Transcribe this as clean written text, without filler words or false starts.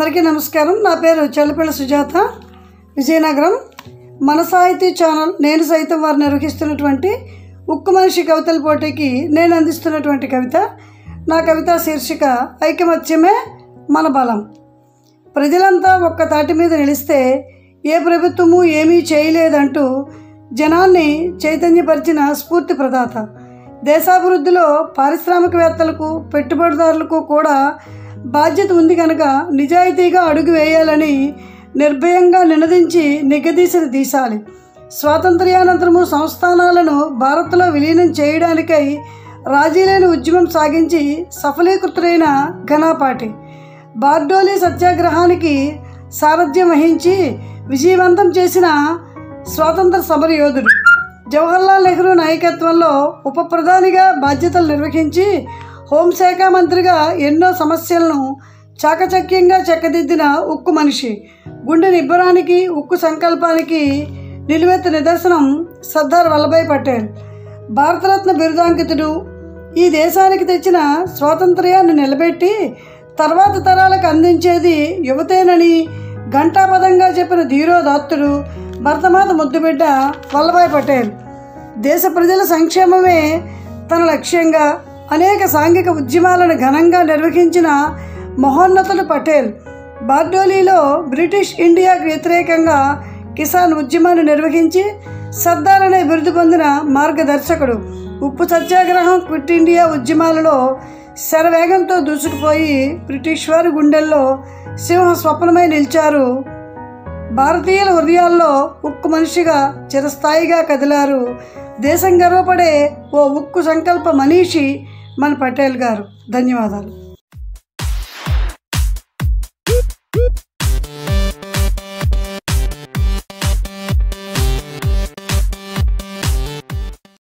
అందరికీ నమస్కారం. నా పేరు చల్లపల్లి సుజాత, విజయనగరం. మన సాహితీ ఛానల్ నేను సైతం వారు నిర్వహిస్తున్నటువంటి ఉక్కు మనిషి కవితల పోటీకి నేను అందిస్తున్నటువంటి కవిత. నా కవిత శీర్షిక ఐకమత్యమే మన బలం. ప్రజలంతా ఒక్క తాటి మీద నిలిస్తే ఏ ప్రభుత్వము ఏమీ చేయలేదంటూ జనాన్ని చైతన్యపరిచిన స్ఫూర్తి ప్రదాత. దేశాభివృద్ధిలో పారిశ్రామికవేత్తలకు, పెట్టుబడిదారులకు కూడా బాధ్యత ఉంది కనుక నిజాయితీగా అడుగు వేయాలని నిర్భయంగా నినదించి నిగదీసిన దీశాలి. స్వాతంత్ర్యానంతరము సంస్థానాలను భారత్లో విలీనం చేయడానికై రాజీలేని ఉద్యమం సాగించి సఫలీకృతుడైన ఘనాపాటి. బార్డోలీ సత్యాగ్రహానికి సారథ్యం వహించి విజయవంతం చేసిన స్వాతంత్ర సమరయోధుడు. జవహర్లాల్ నెహ్రూ నాయకత్వంలో ఉప ప్రధానిగా బాధ్యతలు నిర్వహించి హోంశాఖ మంత్రిగా ఎన్నో సమస్యలను చాకచక్యంగా చక్కదిద్దిన ఉక్కు మనిషి. గుండె నిబ్బరానికి, ఉక్కు సంకల్పానికి నిలువెత్తు నిదర్శనం సర్దార్ వల్లభాయ్ పటేల్. భారతరత్న బిరుదాంకితుడు. ఈ దేశానికి తెచ్చిన స్వాతంత్ర్యాన్ని నిలబెట్టి తర్వాత తరాలకు అందించేది యువతేనని ఘంటాపదంగా చెప్పిన ధీరోదాత్తుడు, భరతమాత ముద్దుబిడ్డ వల్లభాయ్ పటేల్. దేశ ప్రజల సంక్షేమమే తన లక్ష్యంగా అనేక సాంఘిక ఉద్యమాలను ఘనంగా నిర్వహించిన మహోన్నతుడు పటేల్. బార్డోలీలో బ్రిటిష్ ఇండియాకు వ్యతిరేకంగా కిసాన్ ఉద్యమాన్ని నిర్వహించి సర్దార్ అనే బిరుదు పొందిన మార్గదర్శకుడు. ఉప్పు సత్యాగ్రహం, క్విట్ ఇండియా ఉద్యమాలలో శరవేగంతో దూసుకుపోయి బ్రిటిష్ వారి గుండెల్లో సింహ స్వప్నమై నిలిచారు. భారతీయుల హృదయాల్లో ఉక్కు మనిషిగా చిరస్థాయిగా కదిలారు. దేశం గర్వపడే ఓ ఉక్కు సంకల్ప మనీషి మన పటేల్ గారు. ధన్యవాదాలు.